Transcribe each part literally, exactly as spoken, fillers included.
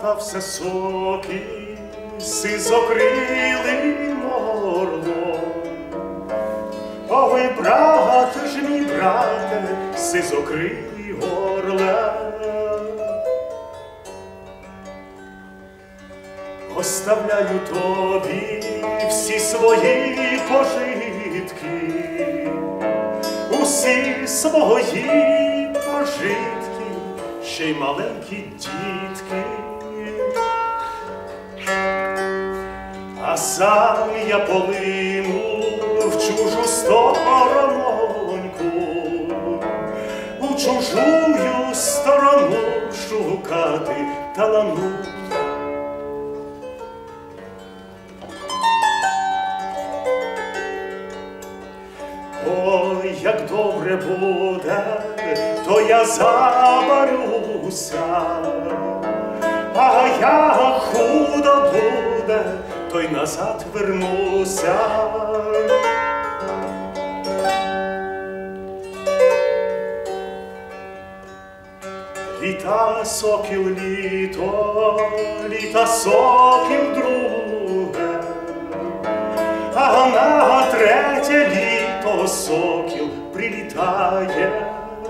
брата все соки, сизокрилим орлом. Ой, брате ж мій брате, сизокрилий орле, оставляю тобі всі свої пожитки, усі свої пожитки, ще й маленькі дітки. А сам я полину в чужу сторононьку, у чужую сторону шукати талану. Ой, як добре буде, то я забарюся, а як худо буде, то й назад вернуся. Літа сокіл літо, літа сокіл друге, а на третє літо сокіл прилітає.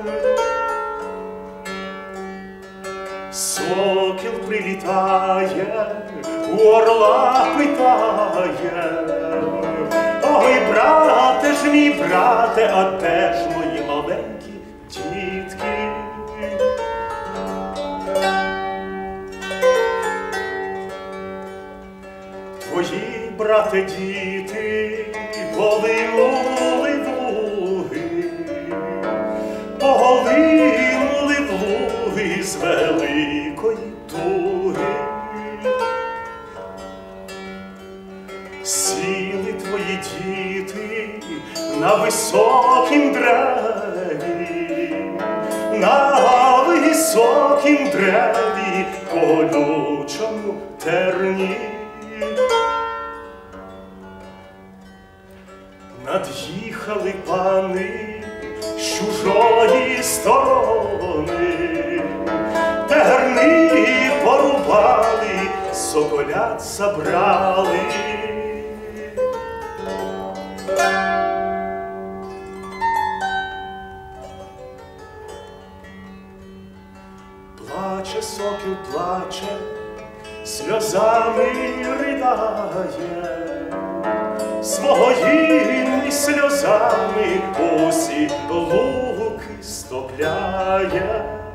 Сокіл прилітає, у орла питає: ой, брате ж мій брате, а де ж мої маленькі дітки? Твої, брате, діти полинули в луги, полинули в луги з великої туги. Сіли твої діти на високім древі, на високім древі, колючому терні. Над'їхали пани з чужої сторони, терни порубали, соколят забрали. Плаче сокіл, плаче, сльозами ридає, своїми сльозами усі луки стопляє.